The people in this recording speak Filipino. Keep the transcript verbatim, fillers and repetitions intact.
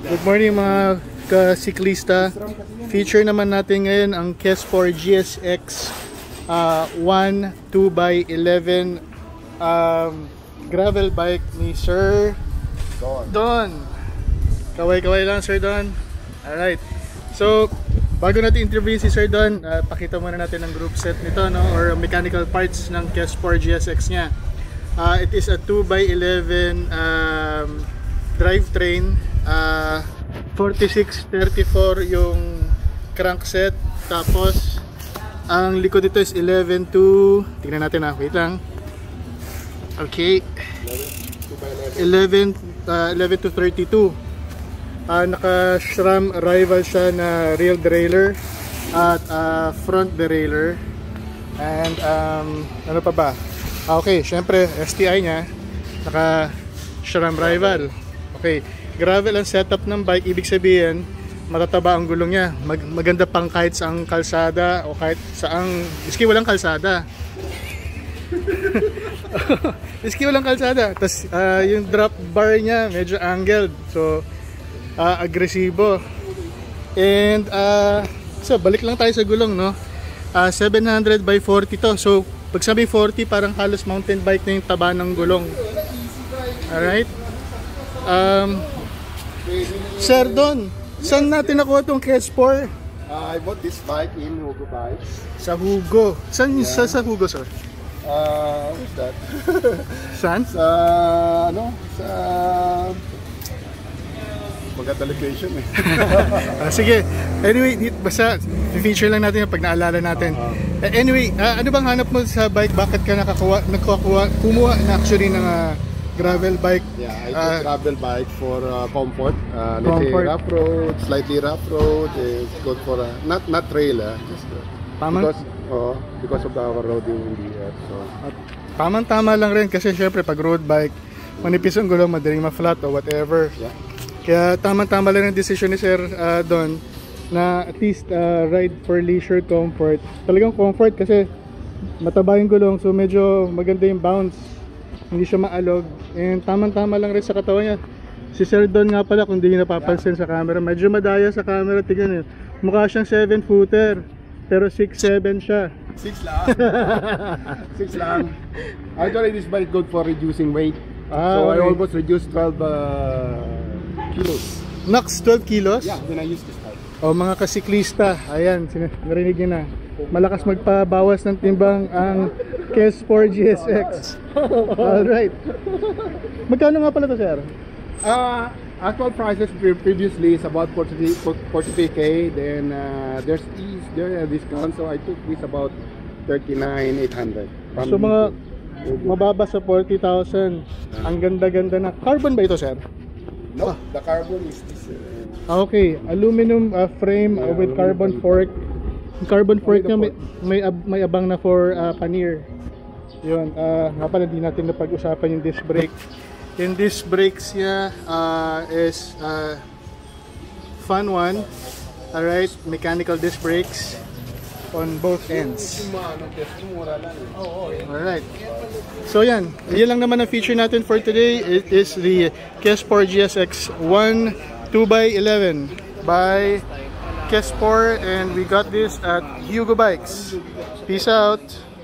Good morning mga kasiklista. Feature naman natin ngayon ang KESPOR G S X uh, one two by eleven um, gravel bike ni Sir Don. Don. Kaway-kaway lang Sir Don. Alright. So, bago natin interview si Sir Don, uh, pakita muna natin ang group set nito, no? Or mechanical parts ng KESPOR G S X niya. Uh, it is a two by eleven um, drivetrain. Uh, forty-six thirty-four yung crankset, tapos ang likod dito is eleven to, tingnan natin na, wait lang, okay, eleven, uh, eleven to thirty-two. uh, naka SRAM arrival siya na rear derailleur at uh, front derailleur, and um, ano pa ba, okay, syempre S T I nya naka SRAM arrival. Okay, gravel ang setup ng bike, ibig sabihin matataba ang gulong niya. Mag maganda pang kahit saang kalsada o kahit saang, iski walang kalsada. Iski walang kalsada. Tapos uh, yung drop bar niya medyo angled, so uh, agresibo. And uh, so balik lang tayo sa gulong, no? Uh, seven hundred by forty to. So pag sabi forty, parang halos mountain bike na yung taba ng gulong. Alright. Um, Sir Don, saan natin nakuha itong KESPOR? Uh, I bought this bike in Hugo Bikes. Sa Hugo. Saan yeah. sa, sa Hugo, sir? Uh, what's that? Saan? Sa, ano? Sa... maganda location eh. uh, sige. Anyway, basta feature lang natin pag naalala natin. Uh -huh. Anyway, uh, ano bang hanap mo sa bike? Bakit ka nakakuha, nakakuha, kumuha na actually ng uh, gravel bike? Yeah, I took uh, gravel bike for uh, comfort. Uh, let's comfort. say rough road, slightly rough road. It's good for uh, not not trail, uh, just uh, because oh, because of the our road in the air. So tamang-tama lang rin kasi syempre pag road bike, manipis ang gulong, madaling ma-flat o whatever. Yeah. Kaya tamang-tama lang ang decision ni Sir uh, Don na at least uh, ride for leisure comfort. Talagang comfort kasi mataba yung gulong, so medyo maganda yung bounce. Hindi siya maalog, and tamang-tama lang rin sa katawan niya. Si Sir Don nga pala, kung di nyo napapansin sa camera, medyo madaya sa camera. Tignan nyo, mukha siyang seven footer pero six seven siya. six lang. six lang. Actually, this bike good for reducing weight. Ah, so okay. I almost reduced twelve uh, kilos. Max twelve kilos? Yeah, when I use this bike. O mga kasiklista, ayan, narinig nyo na. Malakas magpabawas ng timbang ang KESPOR G S X. Alright. Magkano nga pala to, sir? Uh, actual prices previously is about forty-three K. Then uh, there's ease, there a discount, so I took this about thirty-nine eight hundred. So mga mababa sa forty thousand. Ang ganda-ganda na. Carbon ba ito, sir? No, ah. The carbon is this. Uh, okay, aluminum uh, frame uh, with carbon fork. Carbon fork niya may, may, ab, may abang na for uh, pannier. Yun, uh, nga pala di natin napag-usapan yung disc brake. Yung disc brakes niya uh, is uh, Fun one. Alright, mechanical disc brakes on both ends. Alright. So yan, yan lang naman ang feature natin for today. It is the KESPOR G S X one two by eleven by KESPOR, and we got this at Hugo Bikes. Peace out.